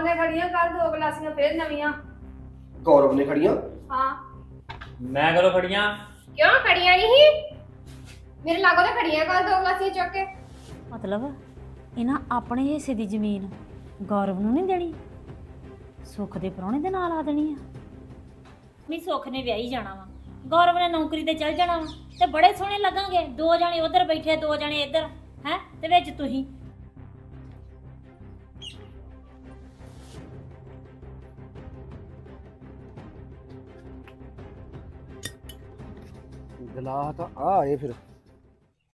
ਨੇ ਖੜੀਆਂ ਕੱਲ 2 ਗਲਾਸੀਆਂ ਫੇਰ ਨਵੀਆਂ। ਗੌਰਵ ਨੇ ਖੜੀਆਂ? ਹਾਂ। ਮੈਂ ਕਦੋਂ ਖੜੀਆਂ? ਕਿਉਂ ਖੜੀਆਂ ਨਹੀਂ? ਮੇਰੇ ਲਾਗੋਂ ਤਾਂ ਖੜੀਆਂ ਕੱਲ 2 ਗਲਾਸੀਆਂ ਚੁੱਕ ਕੇ। ਮਤਲਬ ਇਹਨਾਂ ਆਪਣੇ ਹਿੱਸੇ ਦੀ ਜ਼ਮੀਨ ਗੌਰਵ ਨੂੰ ਨਹੀਂ ਦੇਣੀ, ਸੁੱਖ ਦੇ ਪ੍ਰਾਹੁਣੇ ਦੇ ਨਾਲ ਆ ਦੇਣੀ ਆ। ਨਹੀਂ ਸੁੱਖ ਨੇ ਵਿਆਹੀ ਜਾਣਾ ਵਾ, ਗੌਰਵ ਨੇ ਨੌਕਰੀ ਤੇ ਚੱਲ ਜਾਣਾ ਵਾ ਤੇ ਬੜੇ ਸੋਹਣੇ ਲੱਗਾਂਗੇ, 2 ਜਣੇ ਉਧਰ ਬੈਠੇ 2 ਜਣੇ ਇੱਧਰ ਹੈ ਤੇ ਵਿੱਚ ਤੁਸੀਂ। ਗਲਾਸ ਤਾਂ ਆ ਆਏ ਫਿਰ।